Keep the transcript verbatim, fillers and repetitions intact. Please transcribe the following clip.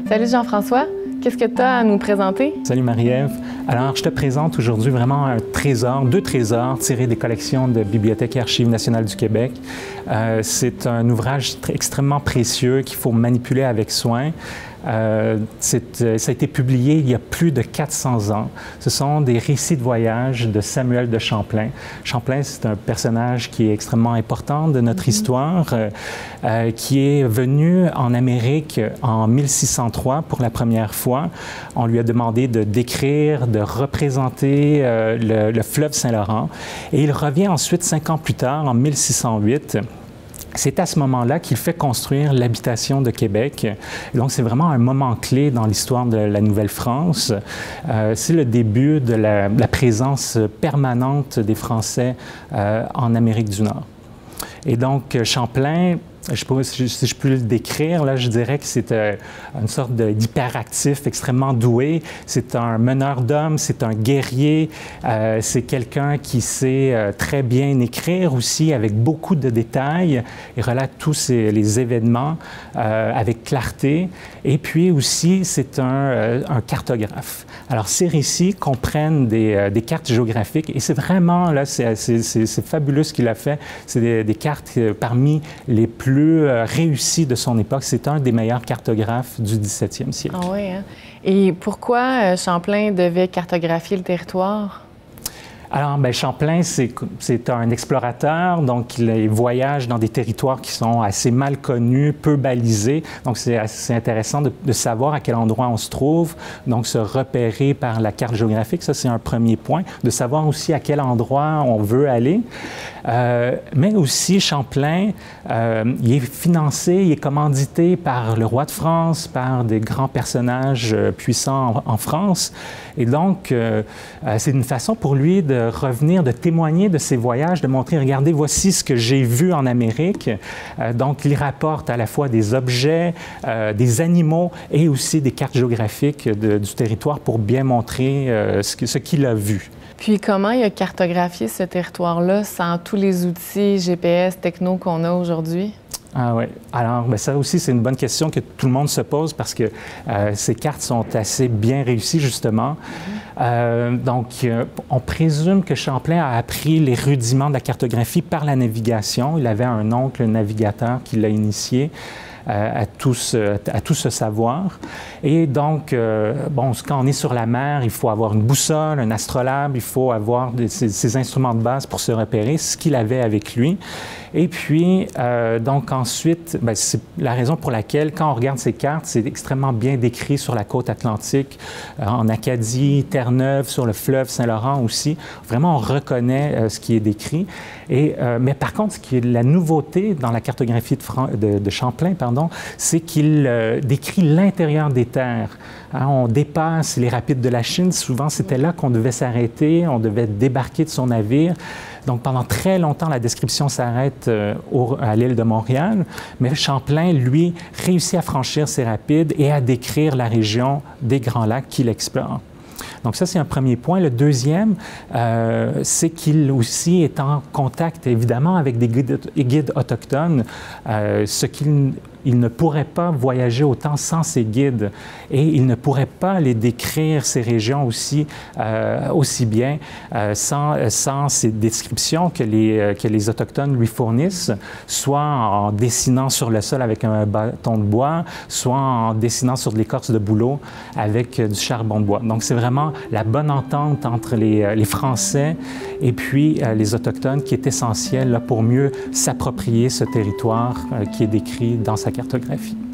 Salut Jean-François, qu'est-ce que tu as à nous présenter? Salut Marie-Ève. Alors, je te présente aujourd'hui vraiment un trésor, deux trésors tirés des collections de Bibliothèque et Archives nationales du Québec. Euh, c'est un ouvrage extrêmement précieux qu'il faut manipuler avec soin. Euh, c'est, ça a été publié il y a plus de quatre cents ans. Ce sont des récits de voyage de Samuel de Champlain. Champlain, c'est un personnage qui est extrêmement important de notre mm-hmm. histoire, euh, euh, qui est venu en Amérique en mille six cent trois pour la première fois. On lui a demandé de décrire, de représenter euh, le, le fleuve Saint-Laurent. Et il revient ensuite, cinq ans plus tard, en mille six cent huit. C'est à ce moment-là qu'il fait construire l'habitation de Québec. Et donc, c'est vraiment un moment clé dans l'histoire de la Nouvelle-France. Euh, c'est le début de la, la présence permanente des Français euh, en Amérique du Nord. Et donc, Champlain, je peux, si je peux le décrire, là, je dirais que c'est euh, une sorte d'hyperactif extrêmement doué. C'est un meneur d'hommes, c'est un guerrier, euh, c'est quelqu'un qui sait euh, très bien écrire aussi avec beaucoup de détails. Il relate tous ces, les événements euh, avec clarté. Et puis aussi, c'est un, euh, un cartographe. Alors, ces récits comprennent des, euh, des cartes géographiques et c'est vraiment, là, c'est fabuleux ce qu'il a fait. C'est des, des cartes euh, parmi les plus plus réussi de son époque. C'est un des meilleurs cartographes du dix-septième siècle. Ah oui, hein? Et pourquoi Champlain devait cartographier le territoire? Alors, bien, Champlain, c'est un explorateur, donc il voyage dans des territoires qui sont assez mal connus, peu balisés. Donc, c'est assez intéressant de, de savoir à quel endroit on se trouve, donc se repérer par la carte géographique. Ça, c'est un premier point. De savoir aussi à quel endroit on veut aller. Euh, mais aussi, Champlain, euh, il est financé, il est commandité par le roi de France, par des grands personnages euh, puissants en, en France. Et donc, euh, euh, c'est une façon pour lui de revenir, de témoigner de ses voyages, de montrer, regardez, voici ce que j'ai vu en Amérique. Euh, donc, il rapporte à la fois des objets, euh, des animaux et aussi des cartes géographiques de, du territoire pour bien montrer euh, ce, ce qu'il a vu. Puis comment il a cartographié ce territoire-là sans tous les outils G P S techno qu'on a aujourd'hui? Ah oui. Alors, bien, ça aussi, c'est une bonne question que tout le monde se pose parce que euh, ces cartes sont assez bien réussies, justement. Mm-hmm. euh, donc, euh, on présume que Champlain a appris les rudiments de la cartographie par la navigation. Il avait un oncle navigateur qui l'a initié à tout, ce, à tout ce savoir. Et donc, euh, bon, quand on est sur la mer, il faut avoir une boussole, un astrolabe, il faut avoir des, ces, ces instruments de base pour se repérer, ce qu'il avait avec lui. Et puis, euh, donc ensuite, ben, c'est la raison pour laquelle, quand on regarde ces cartes, c'est extrêmement bien décrit sur la côte atlantique, euh, en Acadie, Terre-Neuve, sur le fleuve Saint-Laurent aussi. Vraiment, on reconnaît euh, ce qui est décrit. Et, euh, mais par contre, ce qui est la nouveauté dans la cartographie de, Fran de, de Champlain, pardon, c'est qu'il euh, décrit l'intérieur des terres. Hein, on dépasse les rapides de la Chine. Souvent, c'était là qu'on devait s'arrêter, on devait débarquer de son navire. Donc, pendant très longtemps, la description s'arrête euh, à l'île de Montréal, mais Champlain, lui, réussit à franchir ces rapides et à décrire la région des Grands Lacs qu'il explore. Donc ça, c'est un premier point. Le deuxième, euh, c'est qu'il aussi est en contact, évidemment, avec des guides, guides autochtones, euh, ce qu'il il ne pourrait pas voyager autant sans ces guides et il ne pourrait pas les décrire, ces régions aussi, euh, aussi bien euh, sans, sans ces descriptions que les, que les Autochtones lui fournissent, soit en dessinant sur le sol avec un bâton de bois, soit en dessinant sur de l'écorce de bouleau avec du charbon de bois. Donc, c'est vraiment la bonne entente entre les, les Français et puis euh, les Autochtones qui est essentielle là, pour mieux s'approprier ce territoire euh, qui est décrit dans sa cartographie.